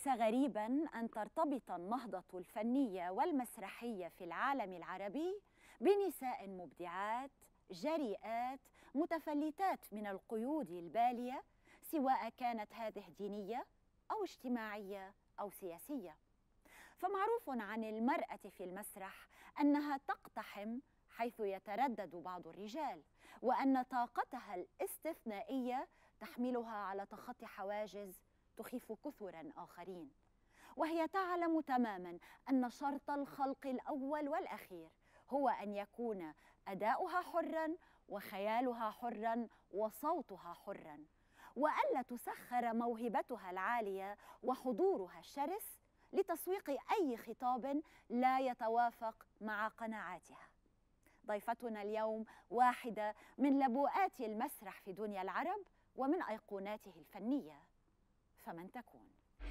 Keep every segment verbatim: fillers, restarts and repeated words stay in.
ليس غريباً أن ترتبط النهضة الفنية والمسرحية في العالم العربي بنساء مبدعات جريئات متفلتات من القيود البالية، سواء كانت هذه دينية أو اجتماعية أو سياسية. فمعروف عن المرأة في المسرح أنها تقتحم حيث يتردد بعض الرجال، وأن طاقتها الاستثنائية تحملها على تخطي حواجز تخيف كثرا آخرين. وهي تعلم تماما أن شرط الخلق الأول والأخير هو أن يكون أداؤها حرا وخيالها حرا وصوتها حرا، وألا تسخر موهبتها العالية وحضورها الشرس لتسويق أي خطاب لا يتوافق مع قناعاتها. ضيفتنا اليوم واحدة من لبؤات المسرح في دنيا العرب ومن أيقوناته الفنية، فمن تكون؟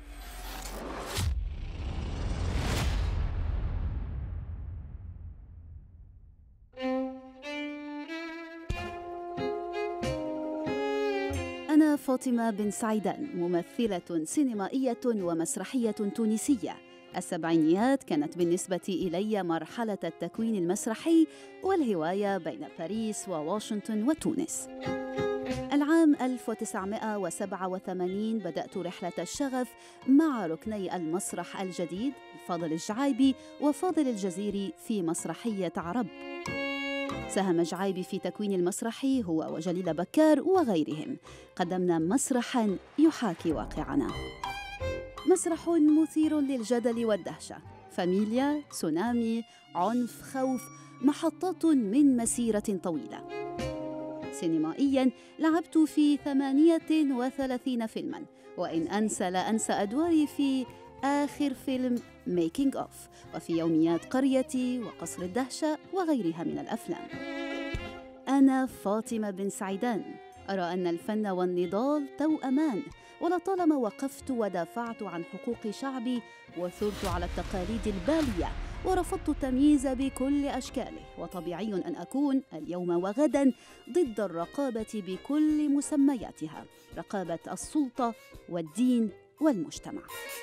أنا فاطمة بن سعيدان، ممثلة سينمائية ومسرحية تونسية. السبعينيات كانت بالنسبة إلي مرحلة التكوين المسرحي والهواية بين باريس وواشنطن وتونس. العام ألف وتسعمائة وسبعة وثمانين بدأت رحلة الشغف مع ركني المسرح الجديد فاضل الجعايبي وفاضل الجزيري في مسرحية عرب. ساهم جعايبي في تكوين المسرحي هو وجليل بكار وغيرهم. قدمنا مسرحاً يحاكي واقعنا، مسرح مثير للجدل والدهشة، فاميليا، تسونامي، عنف، خوف، محطات من مسيرة طويلة. سينمائياً لعبت في ثمانية وثلاثين فيلماً، وإن أنسى لا أنسى أدواري في آخر فيلم ميكينج أوف، وفي يوميات قريتي وقصر الدهشة وغيرها من الأفلام. أنا فاطمة بن سعيدان، أرى أن الفن والنضال توأمان، ولطالما وقفت ودافعت عن حقوق شعبي وثرت على التقاليد البالية ورفضت التمييز بكل أشكاله، وطبيعي أن أكون اليوم وغدا ضد الرقابة بكل مسمياتها، رقابة السلطة والدين والمجتمع.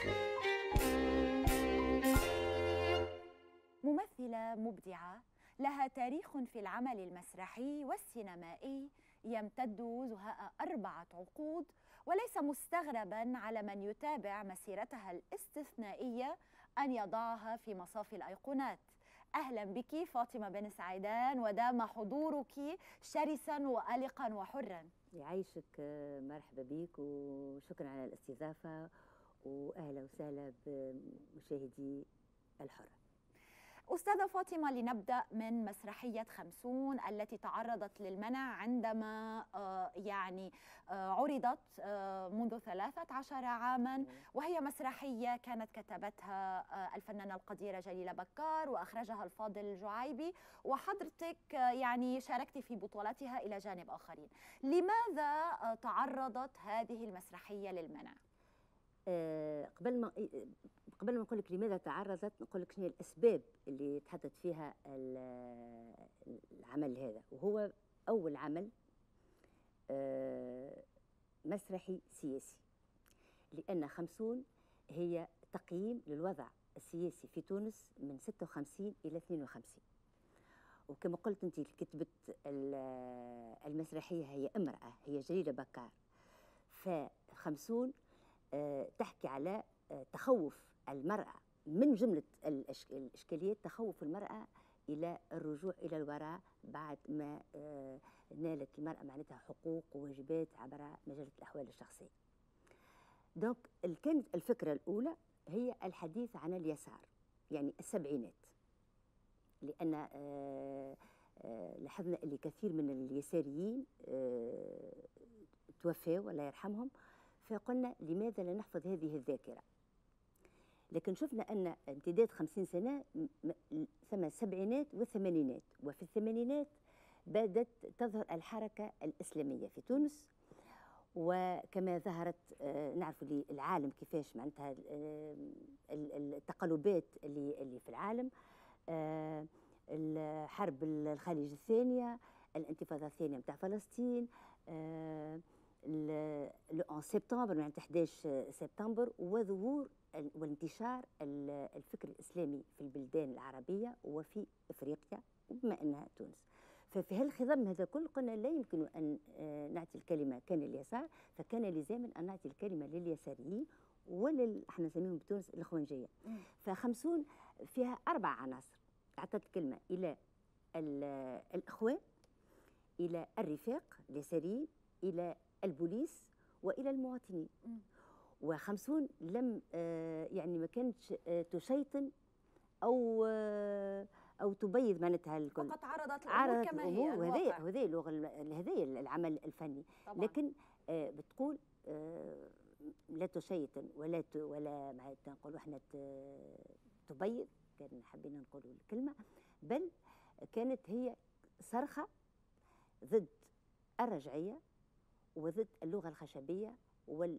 ممثلة مبدعة لها تاريخ في العمل المسرحي والسينمائي يمتد زهاء أربعة عقود، وليس مستغرباً على من يتابع مسيرتها الاستثنائية أن يضعها في مصاف الأيقونات. أهلاً بك فاطمة بن سعيدان، ودام حضورك شرساً وألقاً وحراً. يعيشك، مرحبا بك وشكراً على الاستضافة، وأهلا وسهلا بمشاهدي الحرة. أستاذة فاطمة، لنبدأ من مسرحية خمسون التي تعرضت للمنع عندما يعني عرضت منذ ثلاثة عشر عاماً، وهي مسرحية كانت كتبتها الفنانة القديرة جليلة بكار وأخرجها الفاضل الجعايبي، وحضرتك يعني شاركت في بطولتها إلى جانب آخرين. لماذا تعرضت هذه المسرحية للمنع؟ أه قبل ما قبل ما نقول لك لماذا تعرضت، نقول لك شنو الاسباب اللي تحدث فيها العمل هذا. وهو اول عمل أه مسرحي سياسي، لان خمسون هي تقييم للوضع السياسي في تونس من ستة وخمسين الى اثنين وخمسين. وكما قلت انت، كتبت المسرحيه هي امراه، هي جليله بكار. فخمسون أه تحكي على أه تخوف المرأة، من جملة الإشكاليات تخوف المرأة إلى الرجوع إلى الوراء بعد ما أه نالت المرأة معناتها حقوق وواجبات عبر مجلة الأحوال الشخصية. دونك كانت الفكرة الأولى هي الحديث عن اليسار، يعني السبعينات، لأن أه أه لاحظنا اللي كثير من اليساريين أه توفوا الله يرحمهم، فقلنا لماذا لا نحفظ هذه الذاكرة. لكن شفنا أن امتداد خمسين سنة ثم السبعينات والثمانينات، وفي الثمانينات بدأت تظهر الحركة الإسلامية في تونس، وكما ظهرت نعرف العالم كيفاش معناتها التقلبات اللي اللي في العالم، الحرب الخليج الثانية، الانتفاضة الثانية متاع فلسطين، لو سبتمبر يعني أحد عشر سبتمبر وظهور وانتشار الفكر الإسلامي في البلدان العربية وفي إفريقيا وبما أنها تونس. ففي هالخضم هذا كل قلنا لا يمكن أن نعطي الكلمة كان اليسار، فكان لزاما أن نعطي الكلمة لليساريين ولل احنا نسميهم بتونس الإخوانجية. فخمسون فيها أربع عناصر، أعطت الكلمة إلى الإخوان، إلى الرفاق اليساريين، إلى البوليس، وإلى المواطنين. وخمسون لم يعني ما كانتش تشيطن أو أو تبيض معناتها الكل، فقط عرضت الأمور كما هي وهذه وهذه اللغة هذه العمل الفني طبعا. لكن بتقول لا تشيطن ولا ولا معناتها نقولوا احنا تبيض، كان حبينا نقولوا الكلمة، بل كانت هي صرخة ضد الرجعية وضد اللغة الخشبية وال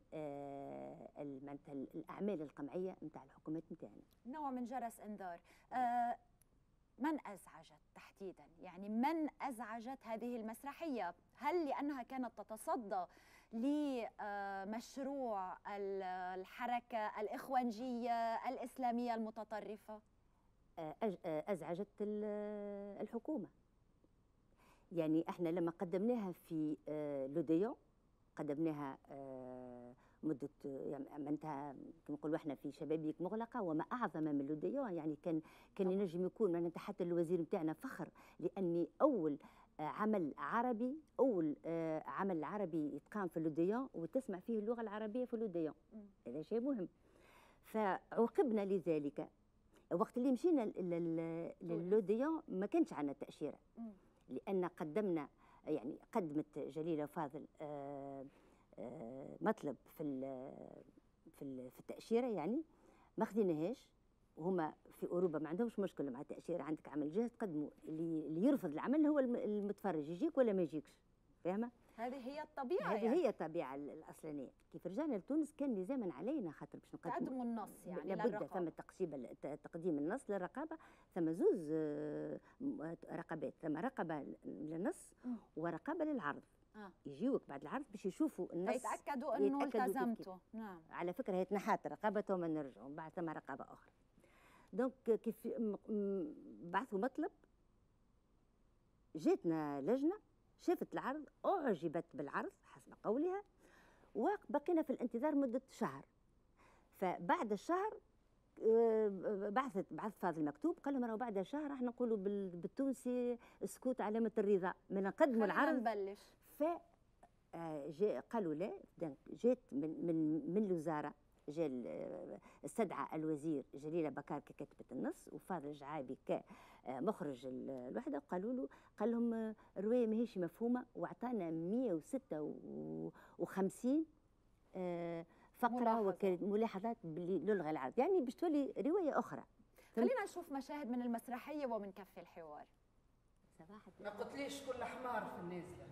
الأعمال القمعية نتاع الحكومات نتاعنا. نوع من جرس إنذار. آه من أزعجت تحديدا؟ يعني من أزعجت هذه المسرحية؟ هل لأنها كانت تتصدى لمشروع الحركة الإخوانجية الإسلامية المتطرفة؟ أزعجت الحكومة. يعني احنا لما قدمناها في لوديون قدمناها مدة يعني معناتها كما نقولوا احنا في شبابيك مغلقة، وما أعظم من لوديون. يعني كان كان ينجم يكون معناتها حتى الوزير نتاعنا فخر، لأني أول عمل عربي أول عمل عربي يتقام في لوديون وتسمع فيه اللغة العربية في لوديون، هذا شيء مهم. فعوقبنا لذلك وقت اللي مشينا للوديون ما كانش عندنا تأشيرة، لأن قدمنا يعني قدمت جليلة فاضل آآ آآ مطلب في في في التأشيرة، يعني ما خديناهاش. وهما في أوروبا ما عندهمش مشكلة مع التأشيرة، عندك عمل جاهز تقدمه، اللي يرفض العمل هو المتفرج يجيك ولا ما يجيكش، فاهمة؟ هذه هي الطبيعة، هذه يعني هي الطبيعة الأصلانية. كيف رجعنا لتونس كان لزاما علينا خاطر باش نقدموا تقدموا النص، يعني لابد ثم تقسيم تقديم النص للرقابة. ثم زوز رقابات، ثم رقابة للنص ورقابة للعرض. آه. يجيوك بعد العرض باش يشوفوا النص يتأكدوا أنه التزمتوا. نعم. على فكرة هي تنحات رقابة وما نرجعوا بعد ثم رقابة أخرى. دونك كيف بعثوا مطلب، جاتنا لجنة شافت العرض أعجبت بالعرض حسب قولها، وبقينا في الانتظار مدة شهر. فبعد الشهر بعثت بعث فاضل مكتوب قال لهم راهو بعد شهر احنا نقولوا بالتونسي سكوت علامة الرضا من نقدموا العرض نبلش. ف قالوا لا. جات من من من الوزارة، جا استدعى الوزير جليلة بكار ككاتبة النص وفاضل جعابي كمخرج الوحدة، وقالوا له قال لهم الرواية ماهيش مفهومة، واعطانا مئة وستة وخمسين فقرة وكانت ملاحظات باللغة العربية، يعني باش تولي رواية أخرى. خلينا نشوف مشاهد من المسرحية ومن كف الحوار. صباح ما قلتليش كل حمار في النازلة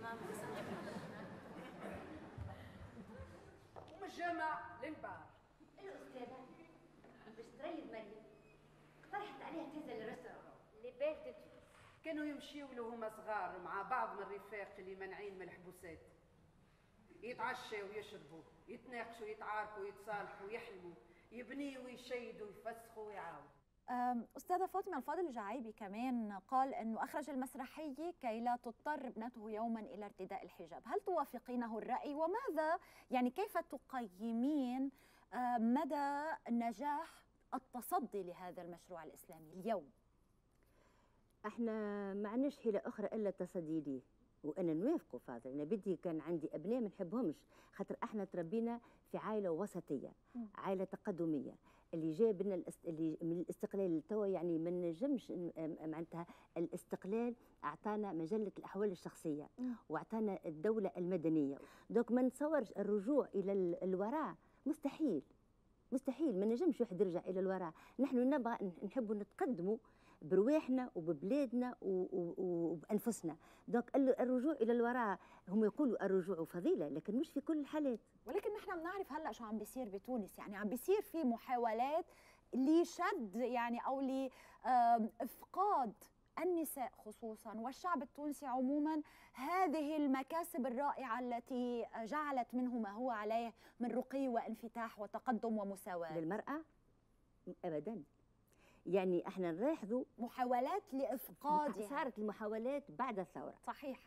ومن الجامع للبار. الأستاذة باش تريد مريم اقترحت عليها تهز للريستوران اللي بالت تونس. كانوا يمشيوا له هما صغار مع بعض من الرفاق اللي منعين من الحبوسات، يتعشوا ويشربوا، يتناقشوا، يتعاركوا، يتصالحوا، يحلموا، يبنيوا ويشيدوا، يفسخوا ويعاودوا. أستاذة فاطمة، الفاضل الجعيبي كمان قال أنه أخرج المسرحية كي لا تضطر ابنته يوما إلى ارتداء الحجاب. هل توافقينه الرأي؟ وماذا يعني كيف تقيمين مدى نجاح التصدي لهذا المشروع الإسلامي اليوم؟ احنا ما عندناش حيلة أخرى إلا التصدي ليه، وأنا نوافقه فاضل. أنا بدي كان عندي أبناء ما نحبهمش، خاطر احنا تربينا في عائلة وسطية، عائلة تقدمية. اللي جاب لنا الاست... اللي من الاستقلال لتوا يعني ما نجمش معناتها الاستقلال اعطانا مجله الاحوال الشخصيه واعطانا الدوله المدنيه. دوك ما نتصورش الرجوع الى الوراء، مستحيل مستحيل. ما نجمش واحد يرجع الى الوراء. نحن نبغى نحبوا نتقدموا برواحنا وببلادنا وبانفسنا. دوك الرجوع الى الوراء، هم يقولوا الرجوع فضيله لكن مش في كل الحالات. ولكن نحن بنعرف هلا شو عم بيصير بتونس، يعني عم بيصير في محاولات لشد يعني او لافقاد النساء خصوصا والشعب التونسي عموما هذه المكاسب الرائعة التي جعلت منه ما هو عليه من رقي وانفتاح وتقدم ومساواة؟ للمرأة أبدا. يعني احنا نلاحظوا محاولات لإفقادها، صارت المحاولات بعد الثورة. صحيح.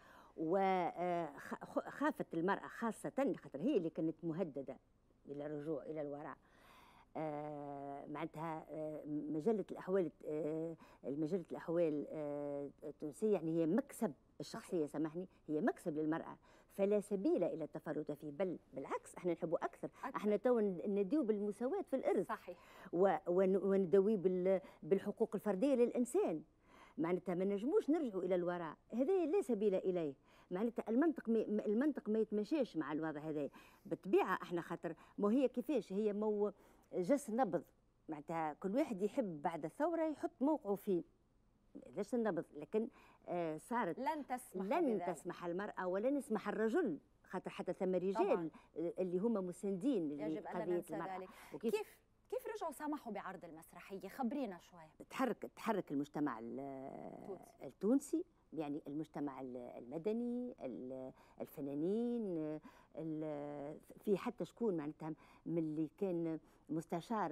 وخافت المرأة خاصة خاطر هي اللي كانت مهددة إلى الرجوع إلى الوراء. آه معناتها آه مجلة الأحوال آه مجلة الأحوال آه التونسية يعني هي مكسب الشخصية، سامحني، هي مكسب للمرأة، فلا سبيل إلى التفرد فيه، بل بالعكس احنا نحبوا أكثر, أكثر. احنا تو نديو بالمساواة في الإرث. صحيح. وندوي بالحقوق الفردية للإنسان. معناتها ما نجموش نرجعوا إلى الوراء، هذا لا سبيل إليه. معناتها المنطق مي المنطق ما يتمشاش مع الوضع هذا بالطبيعة. احنا خاطر ما هي كيفاش هي مو جس النبض، معناتها كل واحد يحب بعد الثورة يحط موقعه فيه جس النبض، لكن آه صارت لن تسمح لن بذلك. تسمح المرأة ولن يسمح الرجل، خاطر حتى ثم رجال طبعاً. اللي هم مساندين يجب أن لا ننسى ذلك. وكيف كيف كيف رجعوا سمحوا بعرض المسرحية؟ خبرينا شوي. تحرك تحرك المجتمع التونسي، يعني المجتمع المدني، الفنانين، في حتى شكون معناتها من اللي كان مستشار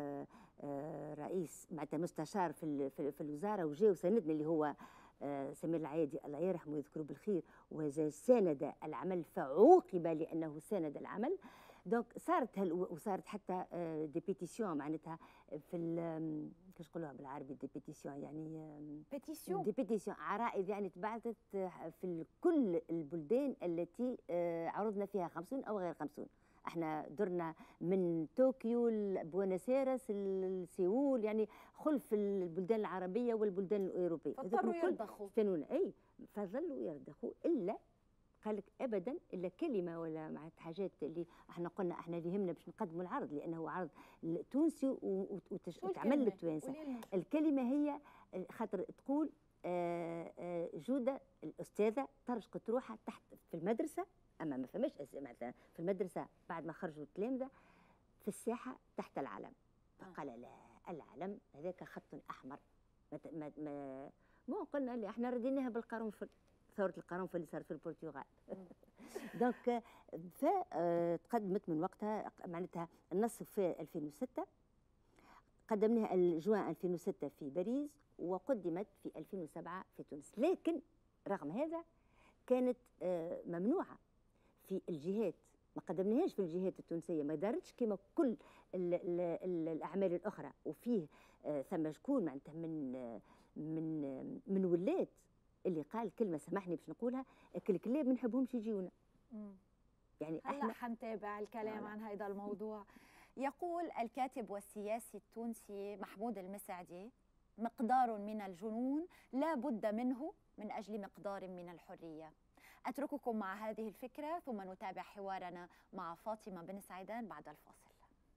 رئيس معناتها مستشار في في الوزاره وجاء وساندنا اللي هو سمير العيادي الله يرحمه ويذكره بالخير، وهذا ساند العمل فعوقب لانه ساند العمل. دونك صارت هل وصارت حتى دي بيتيسيون معناتها في كيفاش نقولوها بالعربي دي بيتيسيون، يعني بيتيسيون دي بيتيسيون عرائض يعني تبعثت في كل البلدان التي عرضنا فيها خمسون او غير خمسون. احنا درنا من طوكيو لبوينس ايرس لسيول، يعني خلف البلدان العربيه والبلدان الاوروبيه. فاضطروا يرضخوا اي فظلوا يرضخوا، الا قال لك ابدا الا كلمه ولا مع حاجات اللي احنا قلنا احنا اللي يهمنا باش نقدموا العرض لانه عرض تونسي وتعمل للتوانسه. الكلمه هي خاطر تقول جوده الاستاذه ترشقت روحها تحت في المدرسه، اما ما فماش مثلا في المدرسه بعد ما خرجوا التلامذه في الساحه تحت العلم. فقال لا العلم هذاك خط احمر، ما ما ما قلنا اللي احنا رديناها بالقرنفل، ثورة القرنفل اللي صارت في البرتغال. دونك فتقدمت من وقتها معناتها النص في ألفين وستة، قدمناها الجوان ألفين وستة في باريس وقدمت في ألفين وسبعة في تونس، لكن رغم هذا كانت ممنوعة في الجهات، ما قدمناهاش في الجهات التونسية، ما دارتش كما كل ال ال ال الأعمال الأخرى. وفيه ثم شكون معناتها من من من ولات اللي قال كلمه سامحني باش نقولها، الكلاب ما نحبهمش يجيونا. يعني هلا حنتابع الكلام عن هذا الموضوع. يقول الكاتب والسياسي التونسي محمود المسعدي: مقدار من الجنون لا بد منه من اجل مقدار من الحريه. اترككم مع هذه الفكره ثم نتابع حوارنا مع فاطمه بن سعيدان بعد الفاصل.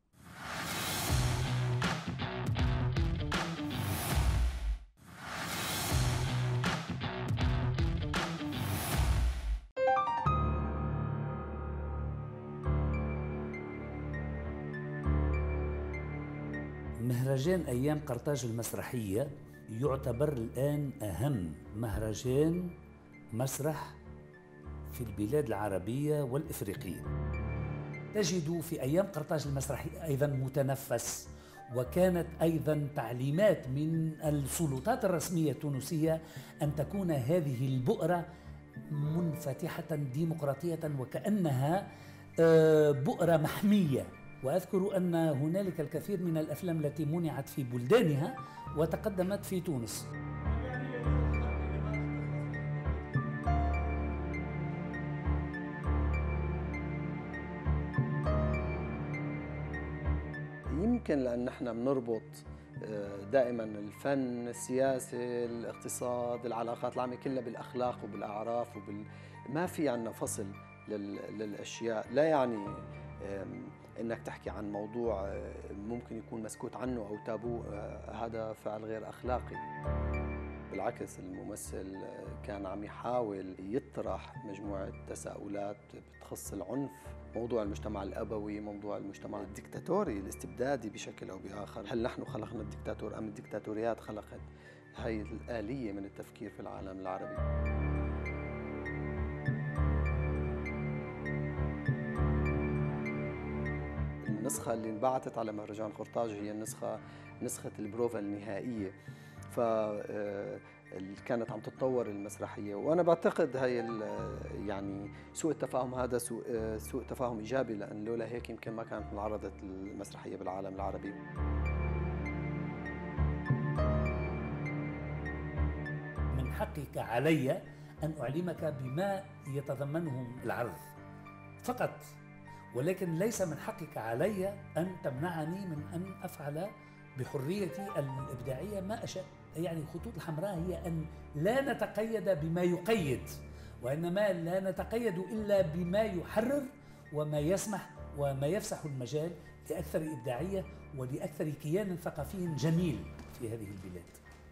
مهرجان أيام قرطاج المسرحية يعتبر الآن أهم مهرجان مسرح في البلاد العربية والإفريقية. تجد في أيام قرطاج المسرحية أيضا متنفس، وكانت أيضا تعليمات من السلطات الرسمية التونسية أن تكون هذه البؤرة منفتحة ديمقراطية وكأنها بؤرة محمية. وأذكر أن هنالك الكثير من الأفلام التي منعت في بلدانها وتقدمت في تونس. يمكن لأن نحن بنربط دائما الفن، السياسة، الاقتصاد، العلاقات العامة كلها بالأخلاق وبالأعراف وبال... ما في عنا فصل لل... للأشياء. لا يعني انك تحكي عن موضوع ممكن يكون مسكوت عنه او تابو، هذا فعل غير اخلاقي. بالعكس الممثل كان عم يحاول يطرح مجموعه تساؤلات بتخص العنف، موضوع المجتمع الابوي، موضوع المجتمع الدكتاتوري الاستبدادي بشكل او باخر. هل نحن خلقنا الدكتاتور ام الدكتاتوريات خلقت هاي الآلية من التفكير في العالم العربي. النسخة اللي انبعثت على مهرجان قرطاج هي النسخة نسخة البروفا النهائية، ف كانت عم تتطور المسرحية، وأنا بعتقد هاي يعني سوء التفاهم هذا سوء سوء تفاهم إيجابي، لأن لولا هيك يمكن ما كانت انعرضت المسرحية بالعالم العربي. من حقك علي أن أعلمك بما يتضمنه العرض فقط، ولكن ليس من حقك علي أن تمنعني من أن أفعل بحريتي الإبداعية ما أشاء. يعني الخطوط الحمراء هي أن لا نتقيد بما يقيد، وإنما لا نتقيد إلا بما يحرر وما يسمح وما يفسح المجال لأكثر إبداعية ولأكثر كيان ثقافي جميل في هذه البلاد.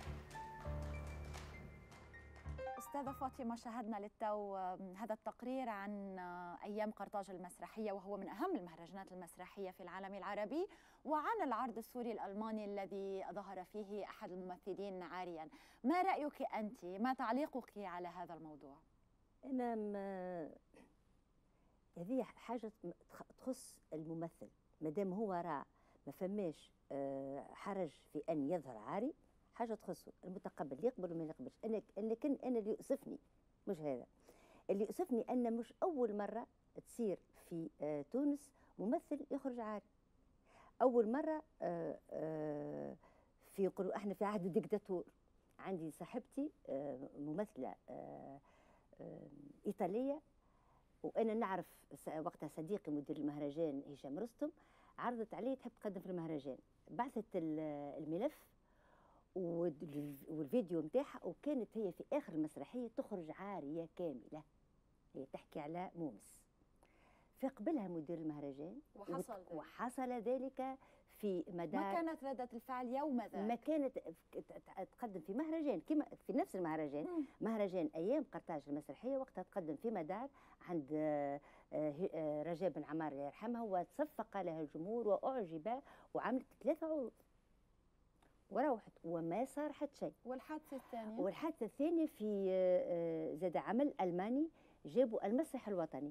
أستاذة فاطمة، شاهدنا للتو هذا التقرير عن أيام قرطاج المسرحية، وهو من أهم المهرجانات المسرحية في العالم العربي، وعن العرض السوري الألماني الذي ظهر فيه أحد الممثلين عاريا. ما رأيك أنت؟ ما تعليقك على هذا الموضوع؟ أنا ما هذه حاجة تخص الممثل، مادام هو راه ما فماش حرج في أن يظهر عاري، حاجه تخصه، المتقبل يقبل وما يقبلش. انا لكن انا اللي يؤسفني مش هذا، اللي يؤسفني ان مش اول مره تصير في آه تونس ممثل يخرج عاري. اول مره آه آه في يقولوا احنا في عهد الدكتاتور. عندي صاحبتي آه ممثله آه آه ايطاليه، وانا نعرف وقتها صديقي مدير المهرجان هشام رستم عرضت عليه تحب تقدم في المهرجان، بعثت الملف والفيديو نتاعها، وكانت هي في اخر المسرحيه تخرج عاريه كامله، هي تحكي على مومس. فقبلها مدير المهرجان وحصل وحصل ذلك في مدار. ما كانت ردة الفعل يوم ذاك؟ ما كانت تقدم في مهرجان كما في نفس المهرجان، م. مهرجان ايام قرطاج المسرحيه، وقتها تقدم في مدار عند رجاء بن عمار الله يرحمها، وتصفق لها الجمهور واعجب، وعملت ثلاثه عروض وروحت وما صار حتى شيء. والحادثه الثانيه؟ والحادثه الثانيه في زاد عمل الماني، جابوا المسرح الوطني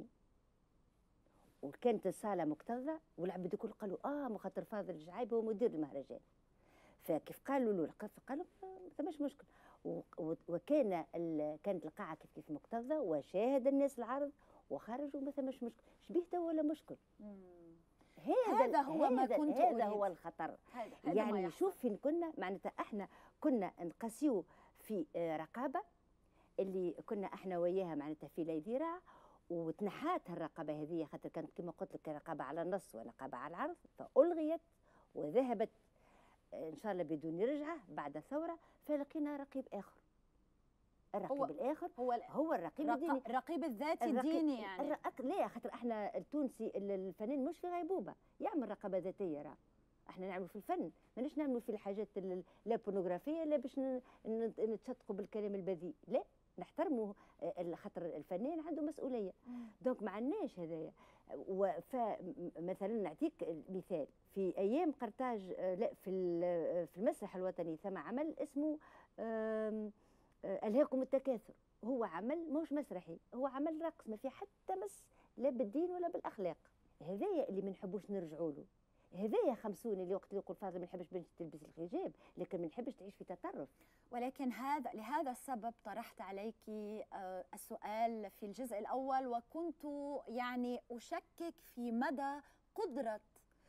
وكانت الصاله مكتظه، والعباد الكل قالوا اه ما خاطر فاضل الجعيبي هو مدير المهرجان. فكيف قالوا له قالوا ما ثماش مشكل، وكان كانت القاعه كيف كيف مكتظه، وشاهد الناس العرض وخرجوا ما ثماش مشكل. شبيه ولا مشكل؟ هذا, هذا هو هذا ما كنت هذا هو الخطر. هذا هذا يعني شوف فين كنا، معناتها احنا كنا نقاسيو في رقابه اللي كنا احنا وياها معناتها في ليديرة، وتنحات الرقابه هذه خاطر كانت كما قلت لك رقابه على النص ورقابه على العرض، فالغيت وذهبت ان شاء الله بدون رجعه بعد الثوره. فلقينا رقيب اخر، الرقيب هو الاخر هو, هو الرقيب الديني، الرقيب الذاتي الديني. يعني الرق... لا خاطر احنا التونسي الفنان مش في غيبوبه، يعمل رقابه ذاتيه. راه احنا نعملوا في الفن، ماناش نعملوا في الحاجات لا بورنوغرافيه لا باش نتشتقوا بالكلام البذيء، لا نحترموا خاطر الفنان عنده مسؤوليه. دونك ما عندناش هذايا. فمثلا نعطيك مثال، في ايام قرطاج لا في في المسرح الوطني ثم عمل اسمه ألهاكم التكاثر، هو عمل مش مسرحي، هو عمل رقص ما في حتى مس لا بالدين ولا بالاخلاق. هذايا اللي ما نحبوش نرجعوا له، هذايا خمسون اللي وقت يقول فاضل ما نحبش بنت تلبس الحجاب، لكن ما نحبش تعيش في تطرف. ولكن هذا لهذا السبب طرحت عليك السؤال في الجزء الاول، وكنت يعني اشكك في مدى قدره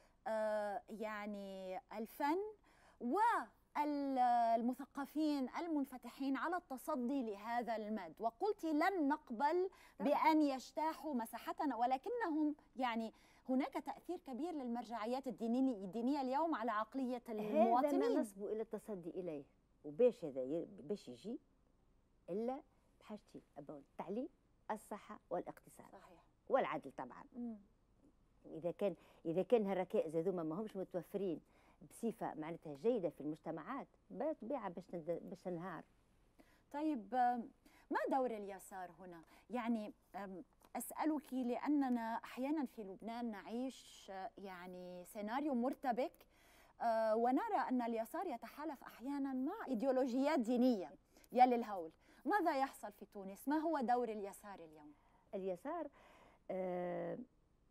يعني الفن و المثقفين المنفتحين على التصدي لهذا المد، وقلت لن نقبل بأن يجتاحوا مساحتنا، ولكنهم يعني هناك تأثير كبير للمرجعيات الدينية الدينية اليوم على عقلية المواطنين. هذا ما نصبوا إلى التصدي إليه، وباش هذا باش يجي إلا بحاجتين، التعليم، الصحة والاقتصاد. صحيح. والعدل طبعا. م. إذا كان إذا كان هالركائز هذوما ما همش متوفرين بصفة معناتها جيدة في المجتمعات، بطبيعة باش باش تنهار. طيب ما دور اليسار هنا؟ يعني أسألك لأننا أحيانا في لبنان نعيش يعني سيناريو مرتبك آه، ونرى أن اليسار يتحالف أحيانا مع إيديولوجيات دينية. يا للهول، ماذا يحصل في تونس؟ ما هو دور اليسار اليوم؟ اليسار آه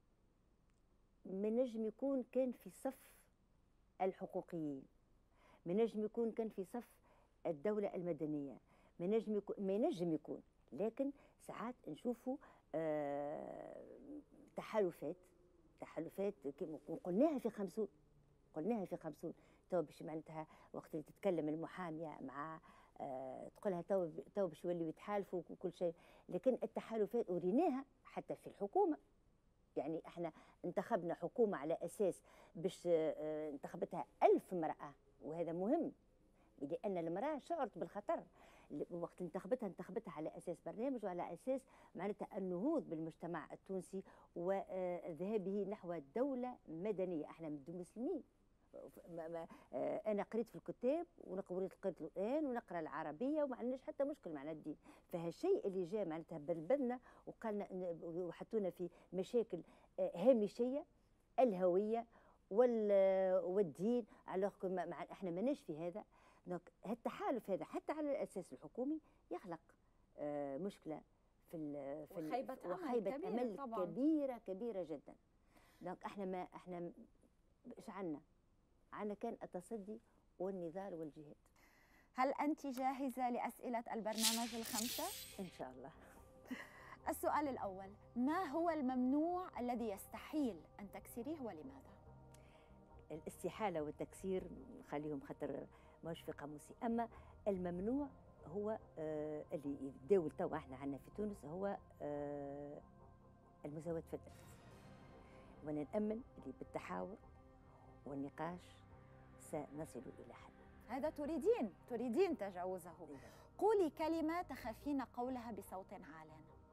من نجم يكون كان في صف الحقوقيين، من نجم يكون كان في صف الدولة المدنية، من نجم يكون ما نجم يكون لكن ساعات نشوفوا آه تحالفات تحالفات كما قلناها في خمسون قلناها في خمسون تو باش معناتها وقت اللي تتكلم المحامية مع آه تقولها تو تو باش يوليو يتحالفوا وكل شيء، لكن التحالفات أريناها حتى في الحكومة. يعني احنا انتخبنا حكومة على أساس باش اه انتخبتها ألف امرأة، وهذا مهم لأن المرأة شعرت بالخطر وقت انتخبتها انتخبتها على أساس برنامج وعلى أساس معناتها النهوض بالمجتمع التونسي وذهابه نحو دولة مدنية. احنا مسلمين، أنا قريت في الكتاب ونقرأ قريت القرآن ونقرأ العربية وما عندناش حتى مشكل مع الدين، فهالشيء اللي جاء معناتها بلبلنا وقالنا وحطونا في مشاكل هامشية الهوية والدين، على احنا ماناش في هذا. دونك التحالف هذا حتى على الأساس الحكومي يخلق مشكلة في ال في وخيبة أمل, وخيبة كبيرة, أمل طبعاً. كبيرة كبيرة جدا. دونك احنا ما احنا ايش عندنا؟ عندنا كان التصدي والنضال والجهاد. هل أنت جاهزة لأسئلة البرنامج الخمسة؟ إن شاء الله. السؤال الأول، ما هو الممنوع الذي يستحيل أن تكسريه ولماذا؟ الاستحالة والتكسير خليهم خطر ماهوش في قاموسي، أما الممنوع هو آه اللي يتداول تو احنا عندنا في تونس هو آه المساواة في النفس، وانا نأمن اللي بالتحاور والنقاش سنصل إلى حل. هذا تريدين تريدين تجاوزه. قولي كلمة تخافين قولها بصوت عال.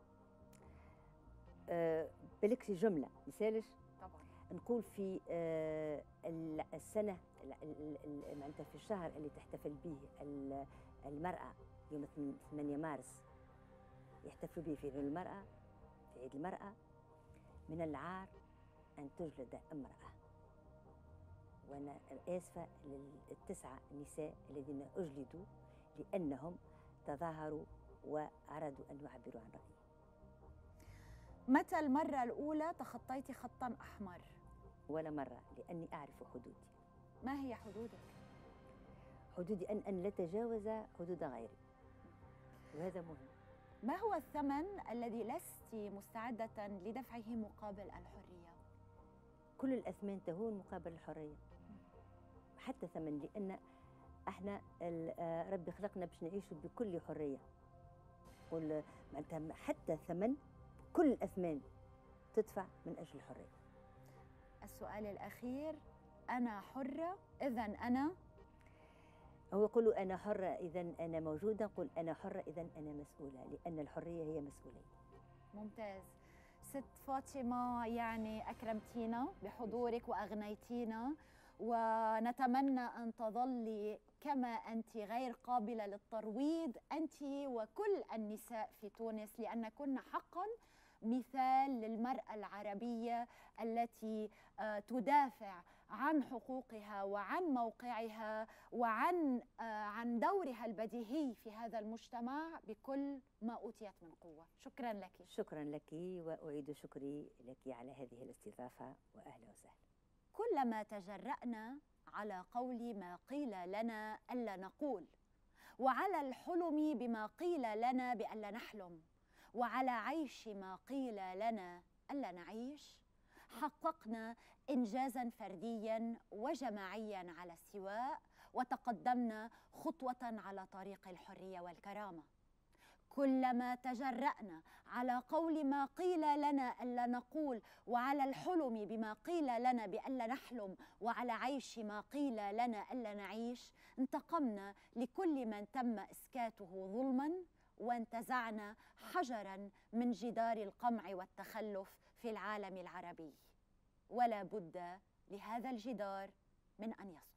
أه بلكسي جملة مثالش طبعا. نقول في أه السنة معناتها في الشهر اللي تحتفل به المرأة يوم ثمانية مارس يحتفلوا به في عيد المرأة في عيد المرأة، من العار أن تجلد امرأة. وأنا آسفة للتسعة نساء الذين أجلدوا لأنهم تظاهروا وأرادوا أن يعبروا عن رأيهم. متى المرة الأولى تخطيت خطاً أحمر؟ ولا مرة، لأني أعرف حدودي. ما هي حدودك؟ حدودي أن أن لا أتجاوز حدود غيري، وهذا مهم. ما هو الثمن الذي لست مستعدة لدفعه مقابل الحرية؟ كل الأثمان تهون مقابل الحرية، حتى ثمن، لأن احنا ربي خلقنا باش نعيشوا بكل حرية. قل معناتها حتى ثمن كل الأثمان تدفع من أجل الحرية. السؤال الأخير، أنا حرة إذا أنا هو يقولوا أنا حرة إذا أنا موجودة، قل أنا حرة إذا أنا مسؤولة، لأن الحرية هي مسؤولية. ممتاز. ست فاطمة، يعني أكرمتينا بحضورك وأغنيتينا، ونتمنى أن تظلي كما أنت غير قابلة للترويض أنت وكل النساء في تونس، لأن كنا حقاً مثال للمرأة العربية التي تدافع عن حقوقها وعن موقعها وعن عن دورها البديهي في هذا المجتمع بكل ما أوتيت من قوة. شكراً لك. شكراً لك، وأعيد شكري لك على هذه الاستضافة، وأهلا وسهلا. كلما تجرأنا على قول ما قيل لنا ألا نقول، وعلى الحلم بما قيل لنا بألا نحلم، وعلى عيش ما قيل لنا ألا نعيش، حققنا إنجازاً فردياً وجماعياً على السواء، وتقدمنا خطوة على طريق الحرية والكرامة. كلما تجرأنا على قول ما قيل لنا ألا نقول، وعلى الحلم بما قيل لنا بألا نحلم، وعلى عيش ما قيل لنا ألا نعيش، انتقمنا لكل من تم إسكاته ظلماً، وانتزعنا حجراً من جدار القمع والتخلف في العالم العربي، ولا بد لهذا الجدار من أن يسقط.